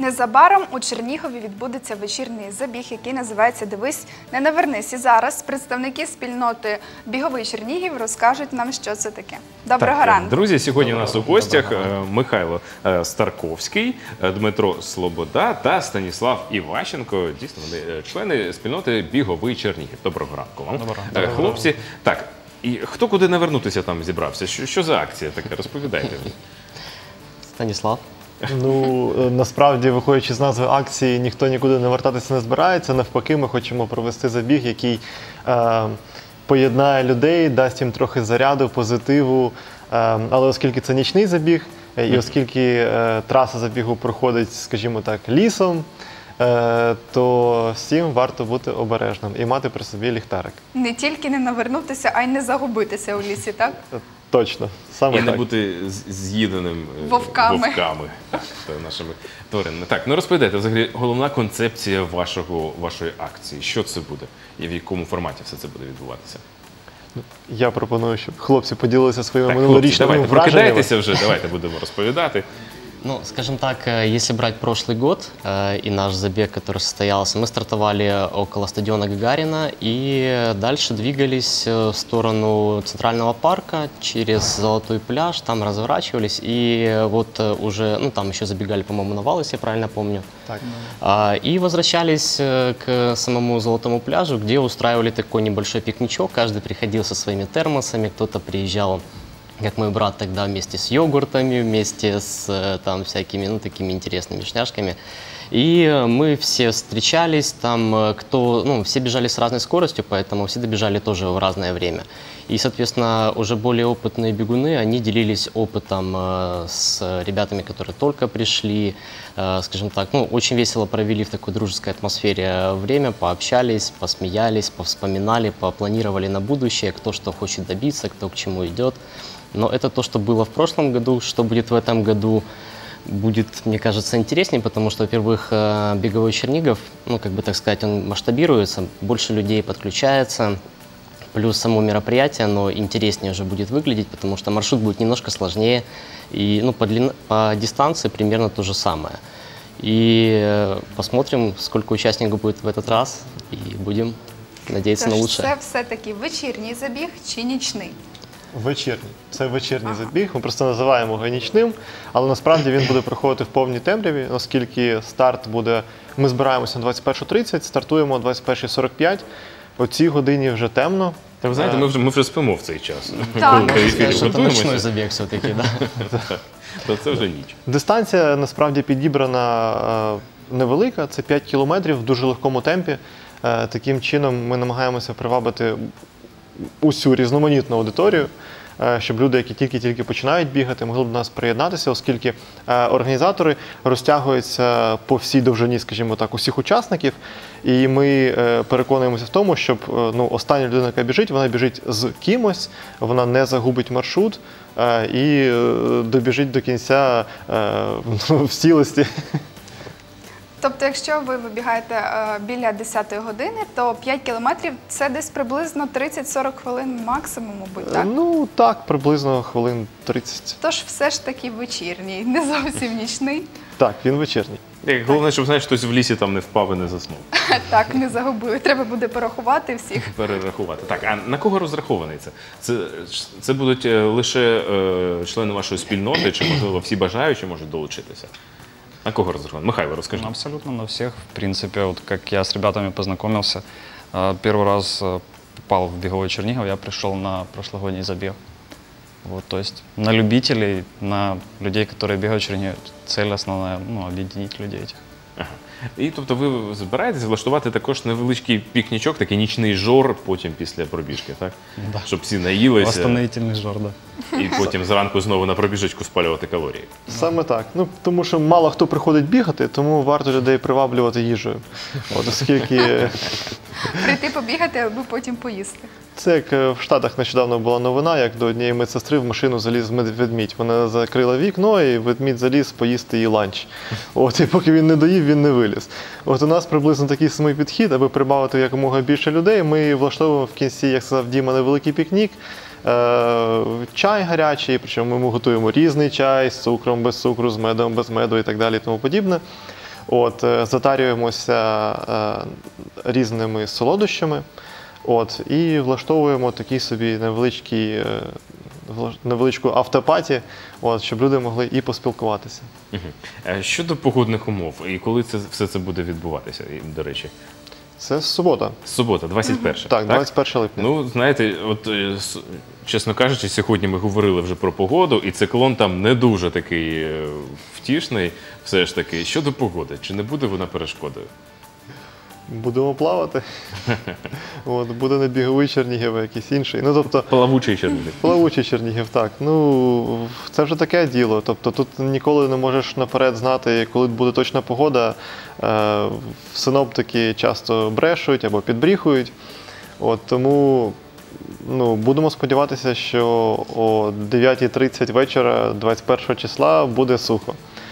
Незабаром у Чернігові відбудеться вечірній забіг, який називається «Дивись, не навернись». І зараз представники спільноти «Біговий Чернігів» розкажуть нам, що це таке. Доброго ранку. Друзі, сьогодні у нас у гостях Михайло Старковський, Дмитро Слобода та Станіслав Іващенко. Дійсно, вони члени спільноти «Біговий Чернігів». Доброго ранку вам. Доброго. Хлопці, так, і хто куди навернутися там зібрався? Що за акція така? Розповідайте. Станіслав. Ну, насправді, виходячи з назви акції, ніхто нікуди не вертатися не збирається. Навпаки, ми хочемо провести забіг, який поєднає людей, дасть їм трохи заряду, позитиву. Але оскільки це нічний забіг, і оскільки траса забігу проходить, скажімо так, лісом, то всім варто бути обережним і мати при собі ліхтарик. Не тільки не навернутися, а й не загубитися у лісі, так? Точно, саме І так. не бути з'їденим Вовками та нашими тваринами. Так, ну розповідайте, взагалі, головна концепція вашої акції. Що це буде? І в якому форматі все це буде відбуватися? Я пропоную, щоб хлопці поділилися своїми Так, хлопці, минулорічними давайте, враженнями. прокидайтеся вже, давайте будемо розповідати. Ну, скажем так, если брать прошлый год и наш забег, который состоялся, мы стартовали около стадиона Гагарина и дальше двигались в сторону Центрального парка через Золотой пляж, там разворачивались и вот уже, ну там еще забегали, по-моему, на вал, если я правильно помню. Так. И возвращались к самому Золотому пляжу, где устраивали такой небольшой пикничок, каждый приходил со своими термосами, кто-то приезжал, как мой брат тогда, вместе с йогуртами, вместе с там всякими, ну, такими интересными шняшками. И мы все встречались, там все бежали с разной скоростью, поэтому все добежали тоже в разное время. И, соответственно, уже более опытные бегуны, они делились опытом с ребятами, которые только пришли, скажем так, ну, очень весело провели в такой дружеской атмосфере время, пообщались, посмеялись, повспоминали, попланировали на будущее, кто что хочет добиться, кто к чему идет. Но это то, что было в прошлом году, что будет в этом году, будет, мне кажется, интереснее, потому что, во-первых, Беговой Чернигов, ну, как бы так сказать, он масштабируется, больше людей подключается, плюс само мероприятие, оно интереснее уже будет выглядеть, потому что маршрут будет немножко сложнее, и ну, по дистанции примерно то же самое. И посмотрим, сколько участников будет в этот раз, и будем надеяться на лучшее. Це все-таки вечірній забіг чи нічний? Вечірній. Це вечірній забіг, ми просто називаємо його нічним, але насправді він буде проходити в повній темряві, оскільки старт буде, ми збираємося на 21:30, стартуємо о 21:45, о цій годині вже темно. Та ви знаєте, ми вже спимо в цей час. Так. Коли в ефірі Что это ночной готуємося, забег все-таки, да? то це вже ніч. Дистанція насправді підібрана невелика, це 5 кілометрів в дуже легкому темпі. Таким чином ми намагаємося привабити усю різноманітну аудиторію, щоб люди, які тільки починають бігати, могли до нас приєднатися, оскільки організатори розтягуються по всій довжині, скажімо так, усіх учасників, і ми переконуємося в тому, щоб остання людина, яка біжить, вона біжить з кимось, вона не загубить маршрут і добіжить до кінця в цілості. Тобто, якщо ви вибігаєте біля 10-ї години, то 5 кілометрів – це десь приблизно 30-40 хвилин максимум, мабуть, так? Ну так, приблизно хвилин 30. Тож все ж таки вечірній, не зовсім нічний. Так, він вечірній. Головне, щоб, знаєш, хтось в лісі там не впав і не заснув. Так, не загубили. Треба буде порахувати всіх. Перерахувати. Так, а на кого розрахований це? Це будуть лише члени вашої спільноти, чи, можливо, всі бажаючі можуть долучитися? На кого разрахован? Михайло, расскажи. Абсолютно на всех. В принципе, вот как я с ребятами познакомился, первый раз попал в Беговой Чернигов, я пришел на прошлогодний забег. Вот, то есть на любителей, на людей, которые бегают в Чернигове, цель основная, ну, объединить людей этих. Ага. І тобто ви збираєтесь влаштувати також невеличкий пікнічок, такий нічний жор потім після пробіжки, так? Да. Щоб всі наїлися Восстановительный жор, да. і потім зранку знову на пробіжечку спалювати калорії. Саме так. Ну, тому що мало хто приходить бігати, тому варто людей приваблювати їжею. От, оскільки Прийти побігати, аби потім поїсти. це як в Штатах нещодавно була новина, як до однієї медсестри в машину заліз ведмідь. Вона закрила вікно, і ведмідь заліз поїсти її ланч. От, і поки він не доїв, він не виліз. От у нас приблизно такий самий підхід, аби прибавити якомога більше людей. Ми влаштовуємо в кінці, як сказав Діма, невеликий пікнік. Чай гарячий, причому ми готуємо різний чай з цукром, без цукру, з медом, без меду і так далі і тому подібне. Затарюємося різними солодощами, і влаштовуємо такий собі невеличку автопаті, щоб люди могли і поспілкуватися. Щодо погодних умов, і коли все це буде відбуватися, до речі? Це субота. Субота, 21. Так, 21 липня. Ну, знаєте, чесно кажучи, сьогодні ми говорили вже про погоду, і циклон там не дуже такий втішний, все ж таки. Щодо погоди, чи не буде вона перешкодою? Будемо плавати. Буде не біговий Чернігів, а якийсь інший. Плавучий Чернігів. Плавучий Чернігів, так. Це вже таке діло. Тобто тут ніколи не можеш наперед знати, коли буде точна погода. Синоптики часто брешуть або підбріхують. Тому будемо сподіватися, що о 9:30 вечора 21 числа буде сухо.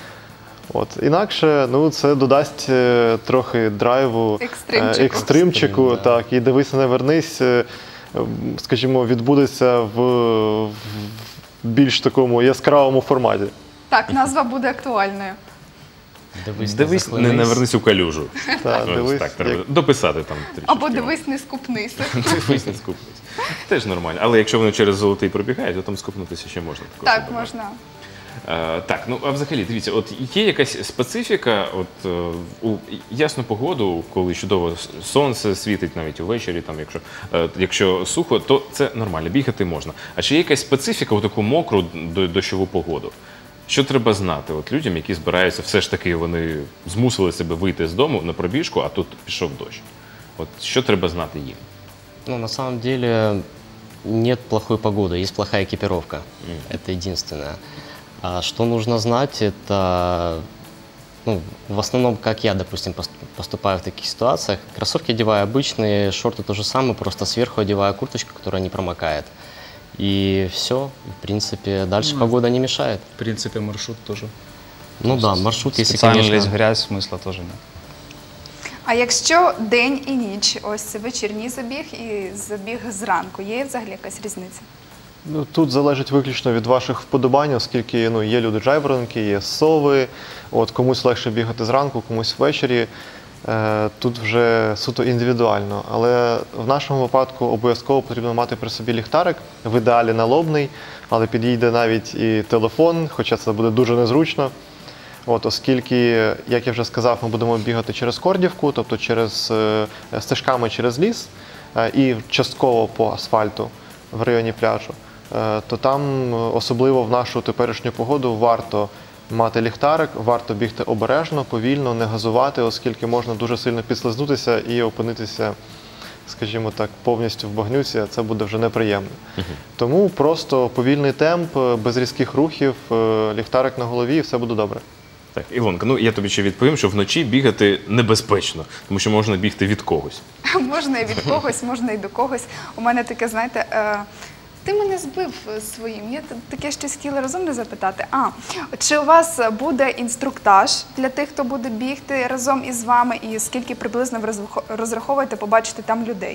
Інакше це додасть трохи драйву, екстримчику, так, і «Дивись, не вернись», скажімо, відбудеться в більш такому яскравому форматі. Так, назва буде актуальною. Дивись, не навернись у калюжу. Так, треба дописати там трішки. Або дивись, не скупнися. Дивись, не скупнись. Теж нормально. Але якщо вони через золотий пробігають, то там скупнутися ще можна. Так, можна. Так, а взагалі, дивіться, є якась специфіка, у ясну погоду, коли чудово сонце світить навіть увечері, якщо сухо, то це нормально, бігати можна. А чи є якась специфіка у таку мокру дощову погоду? Що треба знати людям, які збираються, все ж таки вони змусили себе вийти з дому на пробіжку, а тут пішов дощ? Що треба знати їм? На самом деле нет плохой погоды, есть плохая экипировка. Это единственное. А что нужно знать, это, в основном, как я, допустим, поступаю в таких ситуациях. Кроссовки одеваю обычные, шорты то же самое, просто сверху одеваю курточку, которая не промокает. И все, в принципе, дальше погода не мешает. В принципе, маршрут тоже. Маршрут, если, Специально конечно... лезть в грязь, смысла тоже нет. А якщо день і ніч, ось вечірній забіг і забіг зранку, є взагалі якась різниця? Тут залежить виключно від ваших вподобань, оскільки є люди-джайверники, є сови, комусь легше бігати зранку, комусь ввечері. Тут вже суто індивідуально. Але в нашому випадку обов'язково потрібно мати при собі ліхтарик, в ідеалі налобний, але підійде навіть і телефон, хоча це буде дуже незручно. Оскільки, як я вже сказав, ми будемо бігати через Кордівку, тобто стежками через ліс і частково по асфальту в районі пляжу, то там, особливо в нашу теперішню погоду, варто мати ліхтарик, варто бігти обережно, повільно, не газувати, оскільки можна дуже сильно підслизнутися і опинитися, скажімо так, повністю в багнюці, а це буде вже неприємно. Тому просто повільний темп, без різких рухів, ліхтарик на голові, і все буде добре. Так, Ілонка, я тобі ще відповім, що вночі бігати небезпечно, тому що можна бігти від когось. Можна і від когось, можна і до когось. У мене таке, знаєте, ти мене збив своїм. Я таке щось хотіла розумне запитати. Чи у вас буде інструктаж для тих, хто буде бігти разом із вами, і скільки приблизно ви розраховуєте побачити там людей?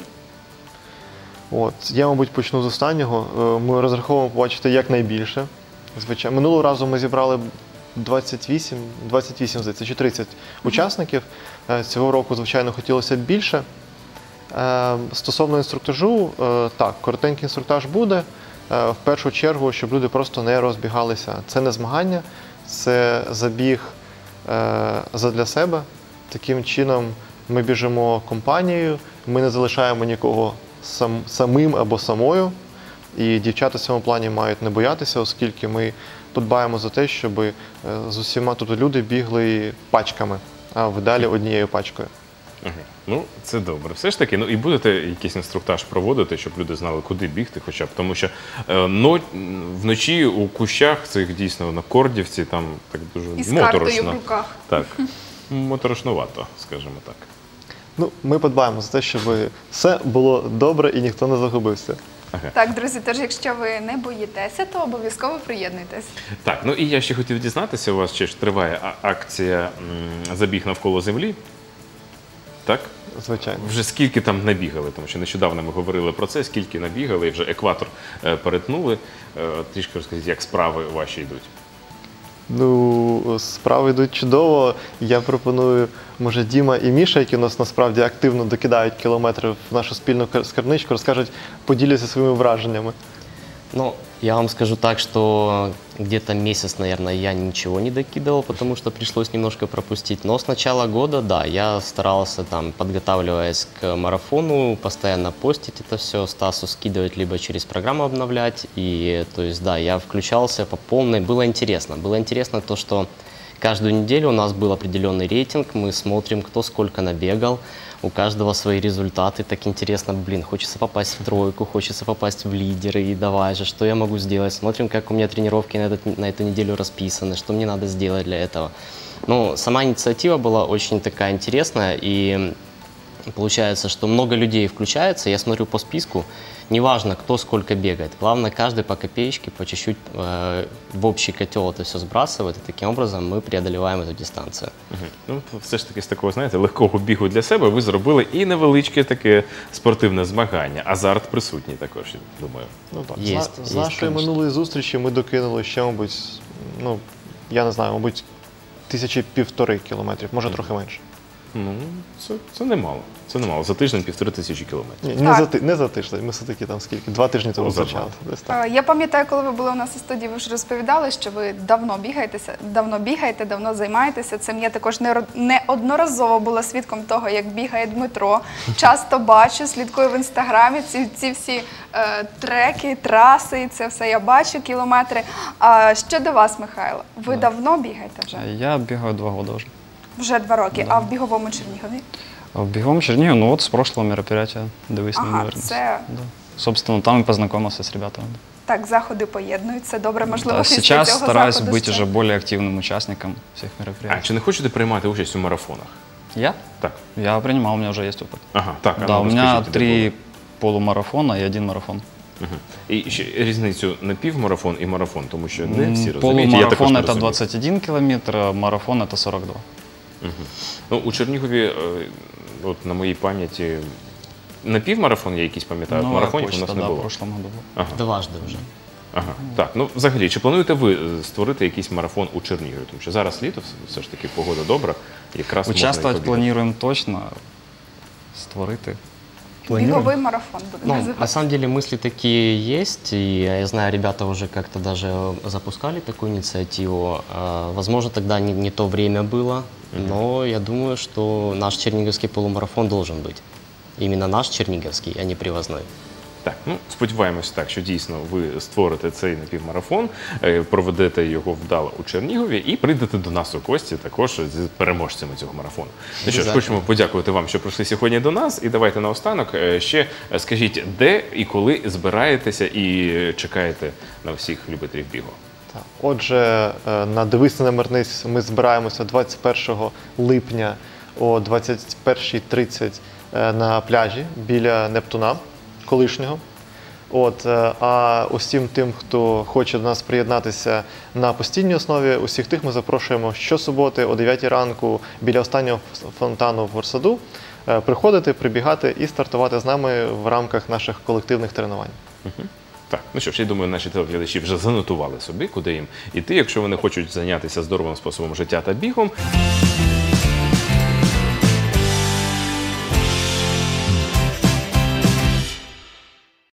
Я, мабуть, почну з останнього. Ми розраховуємо побачити якнайбільше. Звичайно, минулого разу ми зібрали 28, здається, чи 30 учасників. Цього року, звичайно, хотілося б більше. Стосовно інструктажу, так, коротенький інструктаж буде. В першу чергу, щоб люди просто не розбігалися. Це не змагання, це забіг задля себе. Таким чином ми біжимо компанією, ми не залишаємо нікого самим або самою. І дівчата в цьому плані мають не боятися, оскільки ми подбаємо за те, щоб з усіма тут люди бігли пачками, а в ідеалі однією пачкою. Це добре. Все ж таки, і будете якийсь інструктаж проводити, щоб люди знали, куди бігти хоча б. Тому що вночі у кущах цих дійсно на Кордівці там так дуже І з моторошно. картою в руках. Так, моторошнувато, скажімо так. Ми подбаємо за те, щоб все було добре і ніхто не загубився. Так, друзі, тож якщо ви не боїтеся, то обов'язково приєднуйтесь. Так, і я ще хотів дізнатися, у вас ще ж триває акція «Забіг навколо землі». Так? Звичайно. Вже скільки там набігали, тому що нещодавно ми говорили про це, скільки набігали, і вже екватор перетнули. Трішки розкажіть, як справи ваші йдуть. Ну, справи йдуть чудово. Я пропоную, може, Діма і Міша, які у нас насправді активно докидають кілометри в нашу спільну скарбничку, розкажуть, поділяться своїми враженнями. Ну, я вам скажу так, что где-то месяц, наверное, я ничего не докидывал, потому что пришлось немножко пропустить. Но с начала года, да, я старался, там, подготавливаясь к марафону, постоянно постить это все, Стасу скидывать, либо через программу обновлять. И, то есть, да, я включался по полной. Было интересно. Было интересно то, что каждую неделю у нас был определенный рейтинг, мы смотрим, кто сколько набегал, у каждого свои результаты, так интересно, блин, хочется попасть в тройку, хочется попасть в лидеры, и давай же, что я могу сделать, смотрим, как у меня тренировки на эту неделю расписаны, что мне надо сделать для этого. Ну, сама инициатива была очень такая интересная, и получается, что много людей включается, я смотрю по списку, неважно, кто сколько бегает, главное, каждый по копеечке, по чуть-чуть в общий котел это все сбрасывает, и таким образом мы преодолеваем эту дистанцию. Ну, все ж таки з такого, знаєте, легкого бігу для себе ви зробили і невеличке таке спортивне змагання. Азарт присутній також, я думаю. Ну, так. Єсть, З єсть, нашої конечно. минулої зустрічі ми докинули ще, мабуть, ну, я не знаю, мабуть, 1500 кілометрів, може трохи менше. Ну, це немало. Це немало. За тиждень 1500 кілометрів. Ні, Так. не за тиждень, ми все-таки там скільки, 2 тижні тому Ну, за почали. Десь так. Я пам'ятаю, коли ви були у нас у студії, ви вже розповідали, що ви давно бігаєте, давно займаєтеся цим. Я також неодноразово була свідком того, як бігає Дмитро. Часто бачу, слідкую в інстаграмі ці всі треки, траси, і це все я бачу, кілометри. А щодо вас, Михайло, ви давно бігаєте вже? Я бегаю 2 года уже. Вже 2 роки, а в біговому Чернігові? А в беговом Чернигове, ну вот с прошлого мероприятия до весны, Ага, наверное. це Да. Собственно, там и познакомился с ребятами. так, заходи поєднуються, добре, можливо, Да, після сейчас цього стараюсь заходу быть ще. уже более активным участником всех А мероприятий. чи не хочете приймати участь у марафонах? Я? Так. Я принимал, у меня уже есть опыт. Ага, так. а Да, ну, у меня розкажіть, де 3 полумарафона и 1 марафон. було? І ще різницю на півмарафон і марафон, тому що не всі розуміють. Я також Полумарафон не это розумію. 21 километр, а марафон это 42. Ну, у Чернігові, от на моїй пам'яті, на півмарафон я якийсь пам'ятаю, Ну, марафонів у почта, нас не да, в було. прошлом году был. Ага. Дважды уже. Ага, так. Ну, взагалі, чи плануєте ви створити якийсь марафон у Чернігові? Тому що зараз літо, все ж таки погода добра, якраз можна і Участвовать побігати. планируем точно, створити. Біговий марафон буде Ну, називатися. на самом деле мысли такие есть, и я знаю, ребята уже как-то даже запускали такую инициативу. Возможно, тогда не то время было, но я думаю, что наш черниговский полумарафон должен быть. Именно наш черниговский, а не привозной. Так, ну сподіваємося так, що дійсно ви створите цей напівмарафон, проведете його вдало у Чернігові і прийдете до нас у гості також з переможцями цього марафону. Ну що ж, Обов'язково. хочемо подякувати вам, що прийшли сьогодні до нас. І давайте наостанок ще скажіть, де і коли збираєтеся і чекаєте на всіх любителів бігу. Так. Отже, на «Дивись, не намернись» ми збираємося 21 липня о 21:30 на пляжі біля Нептуна колишнього. А усім тим, хто хоче до нас приєднатися на постійній основі, усіх тих ми запрошуємо щосуботи о 9 ранку біля останнього фонтану в Ворсаду приходити, прибігати і стартувати з нами в рамках наших колективних тренувань. Так, ну що ж, я думаю, наші телеглядачі вже занотували собі, куди їм іти, якщо вони хочуть зайнятися здоровим способом життя та бігом.